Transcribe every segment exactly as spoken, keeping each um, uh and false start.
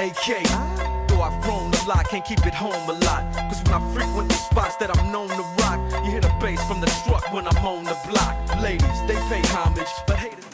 A K. Though I've grown a lot, can't keep it home a lot. Cause when I frequent the spots that I'm known to rock, you hear the bass from the truck when I'm on the block. Ladies, they pay homage, but haters.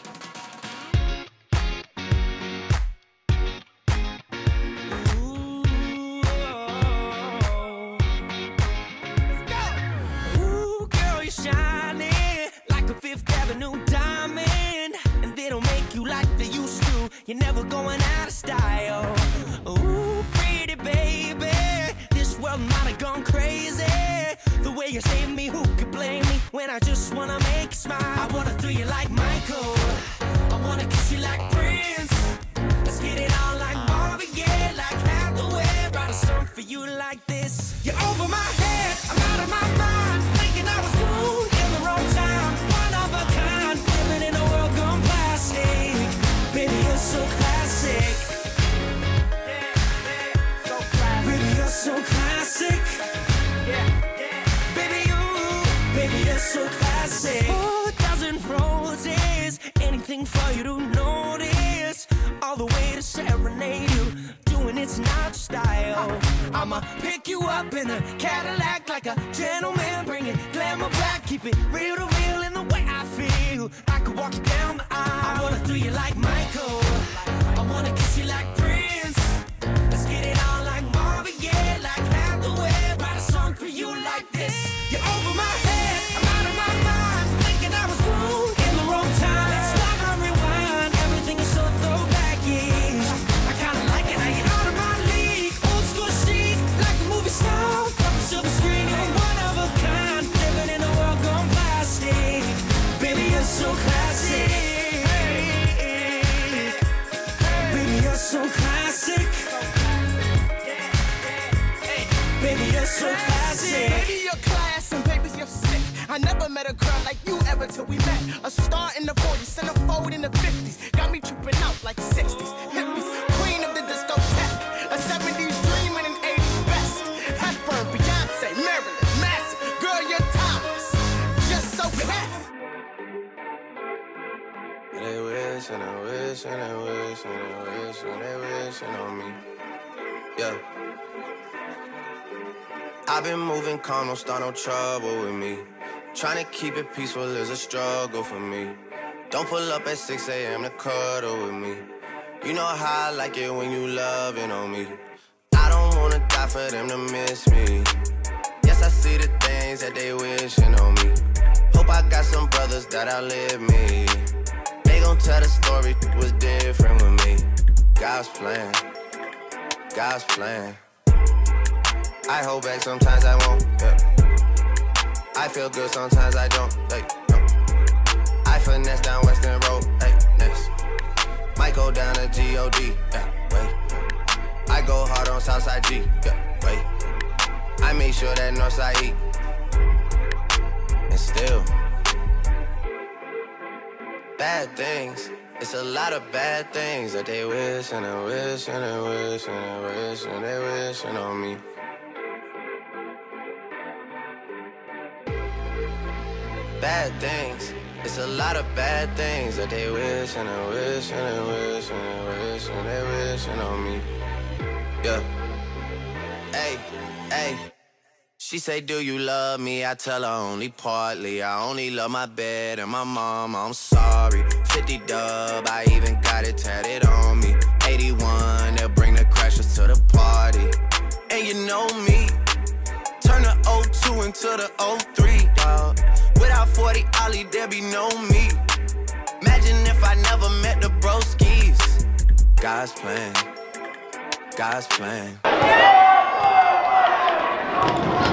You're never going out of style. Ooh, pretty baby, this world might have gone crazy. The way you save me, who could blame me when I just wanna make you smile? I wanna throw you like Michael, I wanna kiss you like Prince. Let's get it on like Marvin Gaye, like Hathaway. Write a song for you like this. You're over my head, I'm out of my mind, thinking I was born in the wrong time. One of a kind, living in a world gone plastic. Baby, you're so classic. Yeah, yeah, so classic. Baby, you're so classic. Yeah, yeah. Baby, you, baby, you're so classic. Oh, a dozen roses, anything for you to notice. All the way to serenade you, doing it's not style. I'ma pick you up in a Cadillac like a gentleman, bring it glamour back, keep it real to real in the way I feel. I could walk you down the aisle. I wanna throw you like Michael, I wanna kiss you like Prince. Let's get it on like Marvin Gaye, like Hathaway. Write a song for you like this. You're over my head, I'm out of my mind, thinking I was born in the wrong time. Let's stop and rewind, everything is so throwback-ish. I kinda like it how you're out of my league, old school chic, like a movie star from a silver screen. You're one of a kind, living in a world gone plastic. Baby, you're so classic. So classic. Baby, you're so classic. Baby, you're class and baby, you're sick. I never met a girl like you ever till we met. A star in the forties, centerfold in the fifties. Got me tripping out like sixties, hippies. Queen of the discotheque. A seventies dream and an eighties best. Hepburn, Beyonce, Marilyn, Massive. Girl, you're timeless. Just so classic. They wish and they wish and they wish and they wish and they wishing on me. Yeah. I've been moving calm, don't start no trouble with me. Trying to keep it peaceful is a struggle for me. Don't pull up at six A M to cuddle with me. You know how I like it when you loving on me. I don't wanna die for them to miss me. Yes, I see the things that they wishing on me. Hope I got some brothers that outlive me. They gon' tell the story was different with me. God's plan, God's plan. I hold back, sometimes I won't, yeah. I feel good, sometimes I don't, like, no. I finesse down Western Road, like, next. Might go down to G O D, yeah, wait. I go hard on Southside G, yeah, wait. I make sure that Northside E. And still bad things, it's a lot of bad things that they wish and they wish and they wish and they wish and they wishing on me. Bad things, it's a lot of bad things that they wish and they wish and they wish and they wish and they wishing on me. Yeah. Hey, hey. She say, do you love me? I tell her only partly. I only love my bed and my mom, I'm sorry. fifty dub, I even got it tatted on me. eighty-one, they'll bring the crashers to the party. And you know me, turn the oh two into the oh three, dawg. Without forty Ollie, there be no me. Imagine if I never met the broskies. God's plan, God's plan.